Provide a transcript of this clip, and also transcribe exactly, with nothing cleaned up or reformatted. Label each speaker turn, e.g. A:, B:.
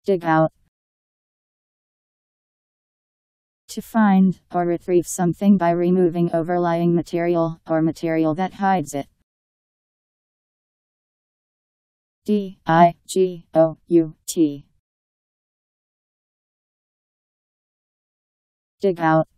A: Dig out. To find or retrieve something by removing overlying material or material that hides it. D I G O U T. Dig out.